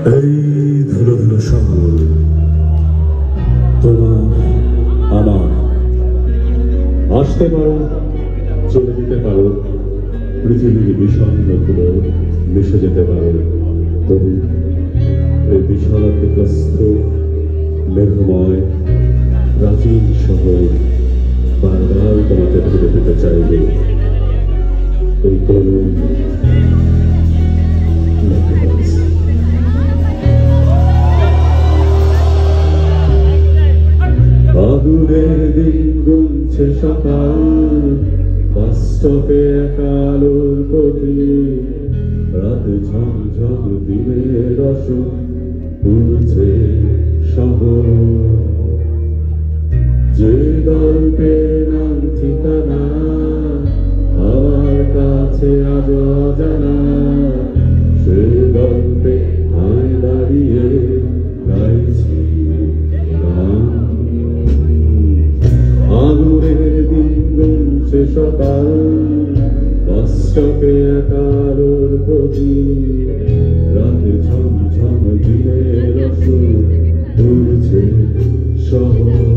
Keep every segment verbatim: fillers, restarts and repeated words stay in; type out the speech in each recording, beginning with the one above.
এই ধুলো ধুলো শহর তোমার আমার, আসতে পারো চলে যেতে পারো, পৃথিবীর বিষণ্ণ ধুলো মিশে যেতে পারো, তবু এই বিশালাগ্রস্ত মেঘময় প্রাচীন শহর বারবার তোমাকে ফিরে পেতে চাইবে। এই করুণ আগুনের দিন গুনছে সকাল, বাস্তবে একালোর প্রতি রাত ঝমঝম দিনের রসদ পুড়ছে শহর। যে গল্পের নাম ঠিকানা আমার কাছে আজ অজানা, সে গল্পে আয় দাঁড়িয়ে গাইছি গান। আগুনের দিন গুনছে সকাল, বাস্তবে একালোর প্রতি রাতে ঝমঝম দিনের রসদ পুড়ছে শহর।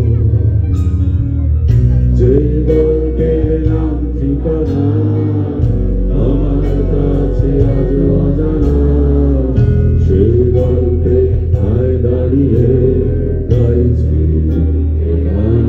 যে গল্পের নাম ঠিকানা আমার কাছে আজ অজানা, সে গল্পে আয় দাঁড়িয়ে গাইছি গান।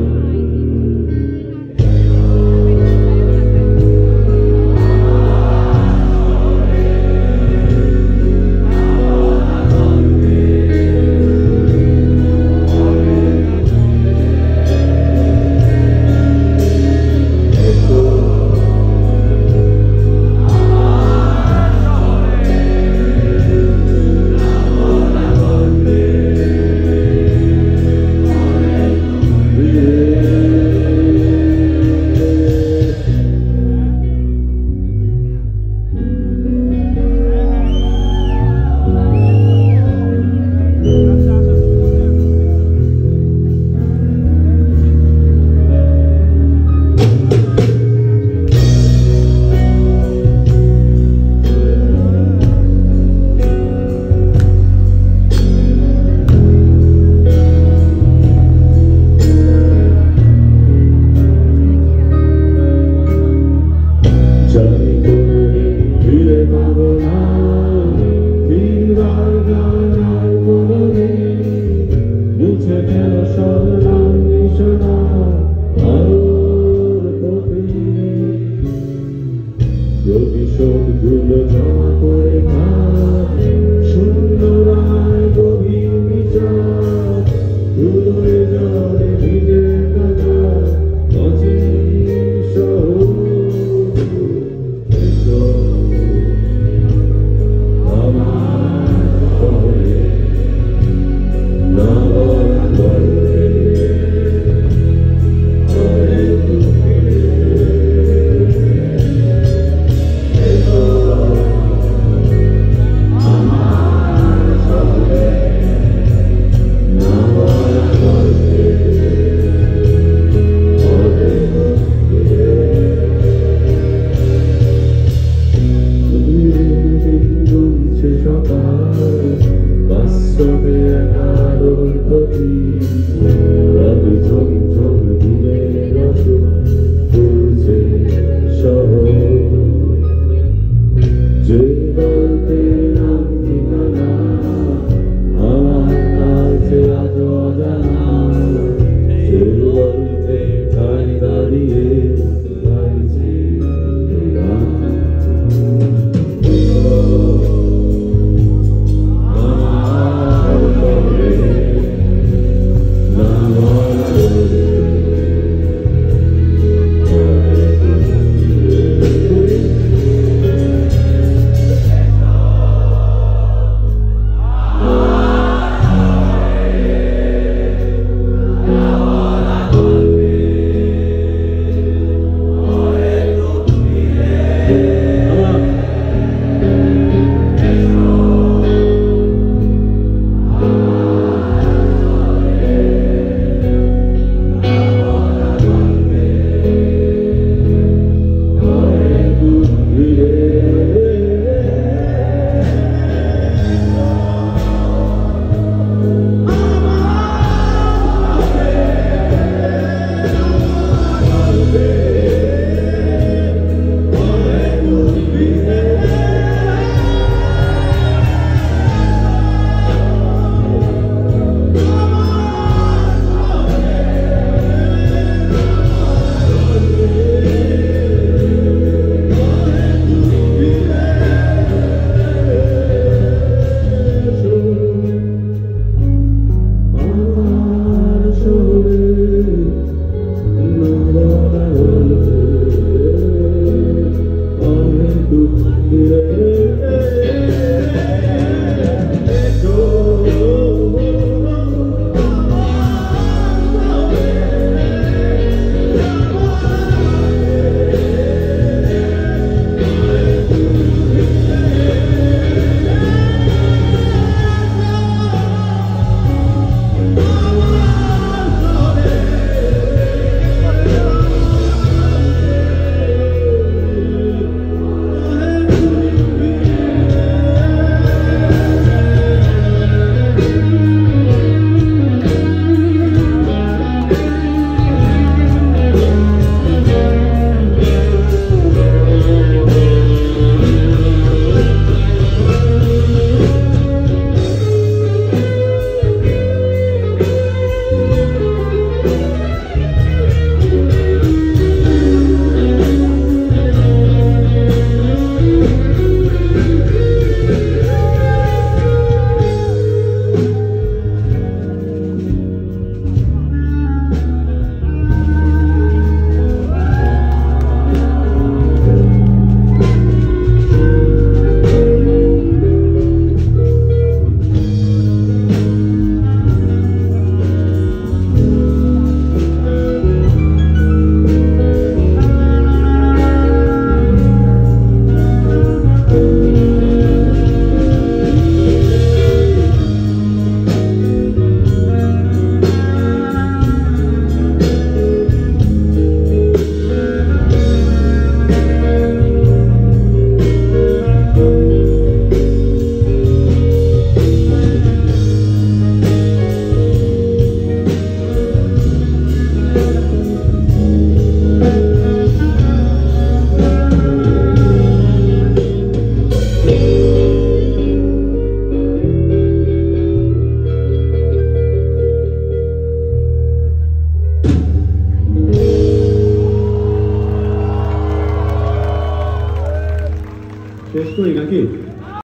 প্রতিশোধগুলো জমা করে সুন্দরায় গভীর বিচার, ধুলোয় জলে ভিজে কাটা অচিন শহর। আমার শহরে না বলা গল্পে বাস্তবে একালোর প্রতি রাত ঝমঝম দিনের রসদ পুড়ছে শহর। যে